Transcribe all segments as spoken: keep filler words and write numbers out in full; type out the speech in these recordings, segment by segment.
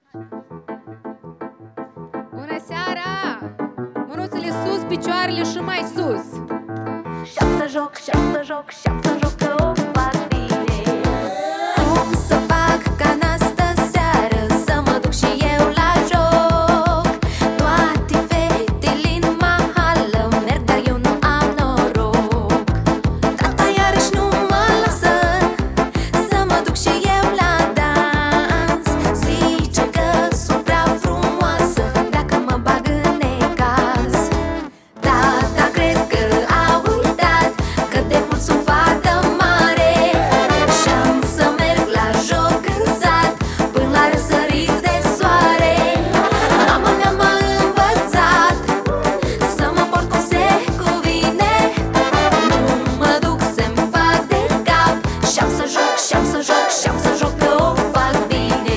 Bună seara! Mânuțele sus, picioarele și mai sus. Și-am să joc, și-am să joc, și-am să joc că o fac bine. Cum să fac ca în astă seară să mă duc și eu la joc? Toate fetele în mahală merg, dar eu nu am noroc. Tata iarăși nu mă lasă să mă duc și eu la dans. Zice că sunt prea frumoasă dacă mă bag în necaz. Tata cred că a uitat că de mult sunt fată mare și-am să merg la joc în sat până la răsărit de soare. Mama mea m-a învățat să mă port cum se cuvine. Nu mă duc să-mi fac de cap și-am să joc, și-am să joc, și-am să joc că o fac bine.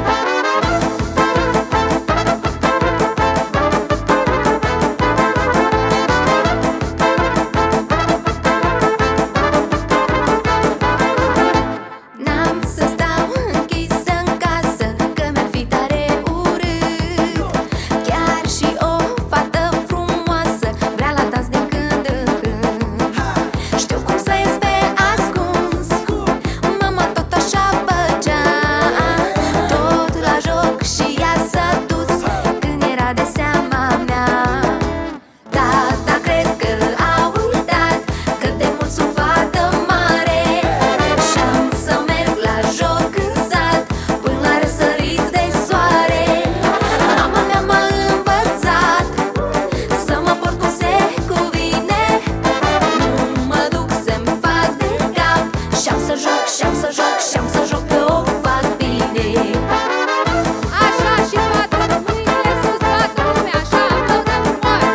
N-am să stau închisă în casă, că mi-ar fi tare urât. Chiar și o fată frumoasă vrea la dans din când în când. Știu cum să ies pe ascuns, mama tot așa făcea. Tot la joc și ea s-a dus când era de seama mea. Tata cred că a uitat că de mult sunt fată mare și-am să merg la joc în sat până la răsărit de soare. Mama mea m-a învățat să mă port cum se cuvine. Nu mă duc să-mi fac de cap și-am să joc, și-am să joc, și-am să joc că o fac bine. Așa și toată mâinile sus, toată lumea, așa, aplaudăm frumos.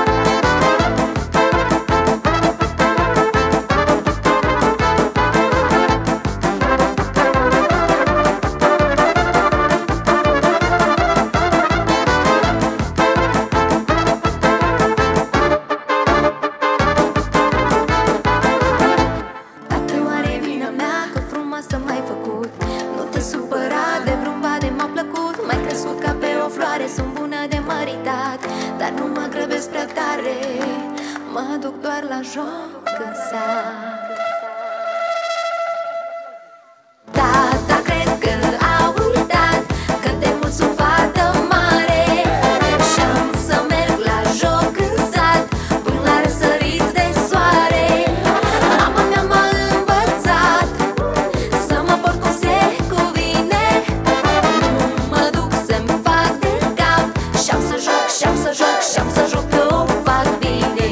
Tată, oare vina mea că frumoasă m-ai făcut? Nu te supăra, de vreun bade m-a plăcut. M-ai crescut ca pe o floare, sunt bună de măritat, dar nu mă grăbesc prea tare, mă duc doar la joc în sat. Tata cred că a uitat că de mult sunt fată mare și-am să merg la joc în sat până la răsărit de soare. Mama mea m-a învățat să mă port cum se cuvine. Nu mă duc să-mi fac de cap și-am să joc, și-am să joc, și-am să joc că o fac bine.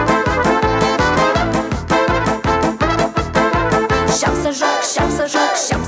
Și-am să joc, și-am să joc, și-am